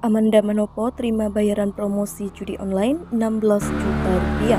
Amanda Manopo terima bayaran promosi judi online 16 juta rupiah.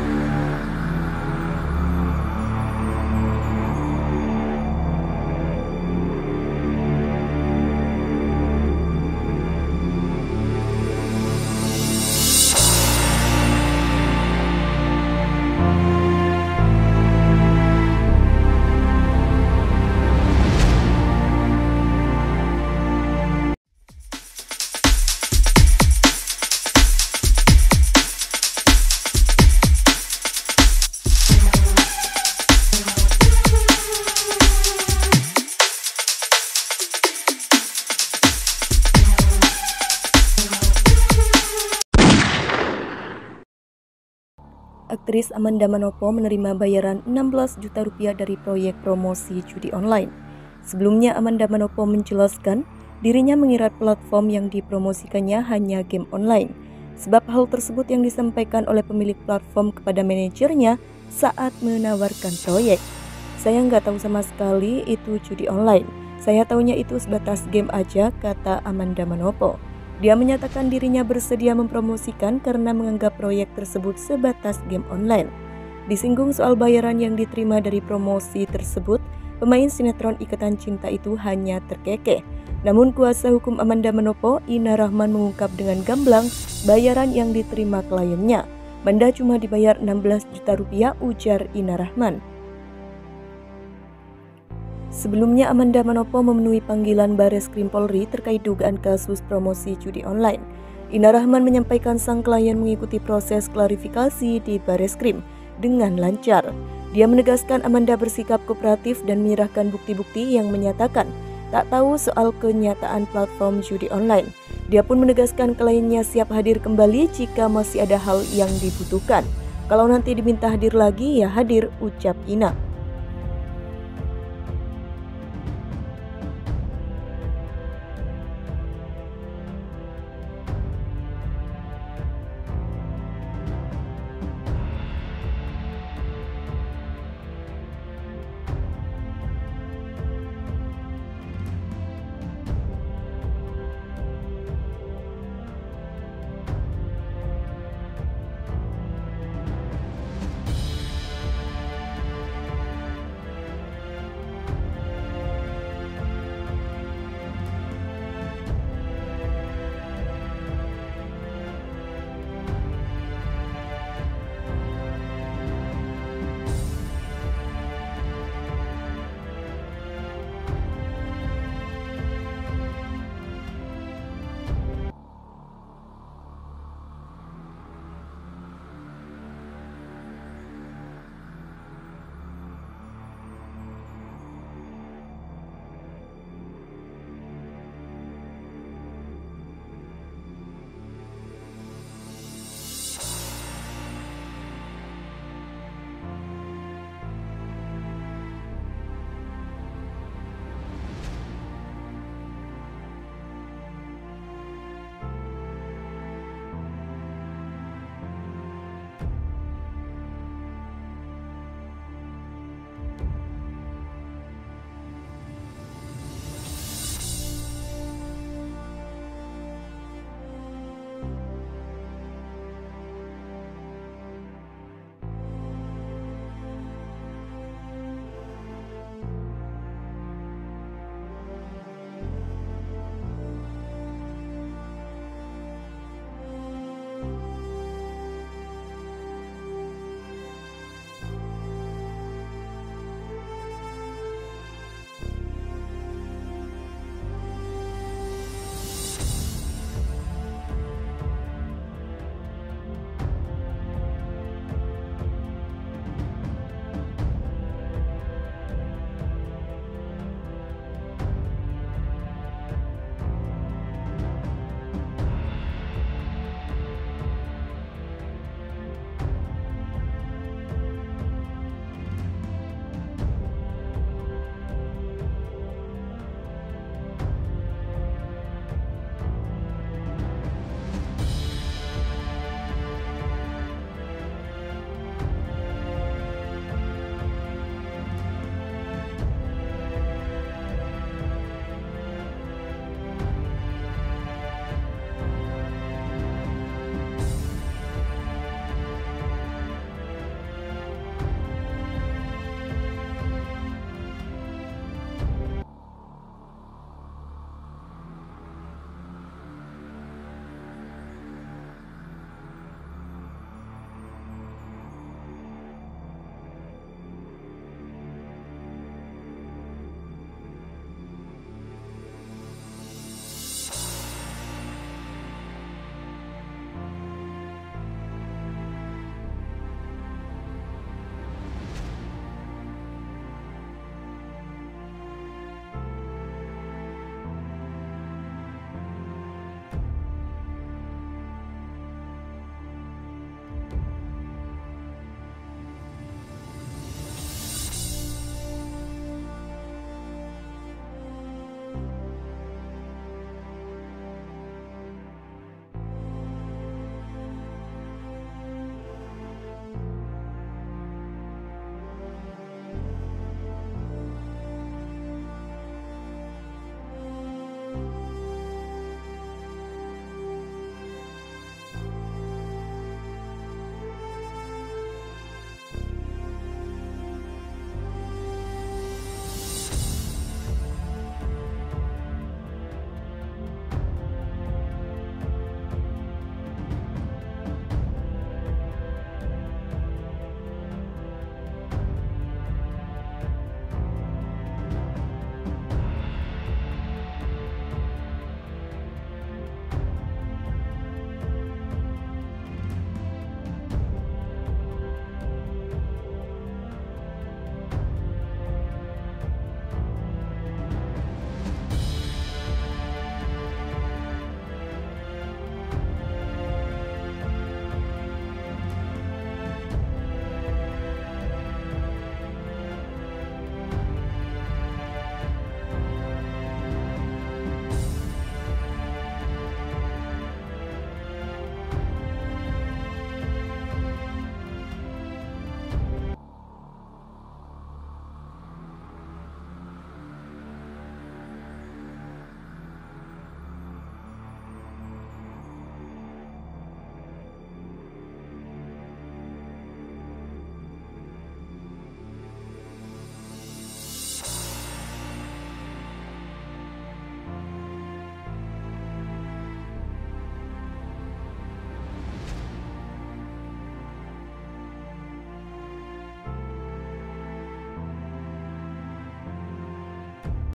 Aktris Amanda Manopo menerima bayaran 16 juta rupiah dari proyek promosi judi online. Sebelumnya Amanda Manopo menjelaskan dirinya mengira platform yang dipromosikannya hanya game online. Sebab hal tersebut yang disampaikan oleh pemilik platform kepada manajernya saat menawarkan proyek. Saya nggak tahu sama sekali itu judi online. Saya tahunya itu sebatas game aja, kata Amanda Manopo. Dia menyatakan dirinya bersedia mempromosikan karena menganggap proyek tersebut sebatas game online. Disinggung soal bayaran yang diterima dari promosi tersebut, pemain sinetron Ikatan Cinta itu hanya terkekeh. Namun kuasa hukum Amanda Manopo, Ina Rahman, mengungkap dengan gamblang bayaran yang diterima kliennya. Manda cuma dibayar 16 juta rupiah, ujar Ina Rahman. Sebelumnya Amanda Manopo memenuhi panggilan Bareskrim Polri terkait dugaan kasus promosi judi online. Ina Rahman menyampaikan sang klien mengikuti proses klarifikasi di Bareskrim dengan lancar. Dia menegaskan Amanda bersikap kooperatif dan menyerahkan bukti-bukti yang menyatakan tak tahu soal kenyataan platform judi online. Dia pun menegaskan kliennya siap hadir kembali jika masih ada hal yang dibutuhkan. Kalau nanti diminta hadir lagi, ya hadir, ucap Ina.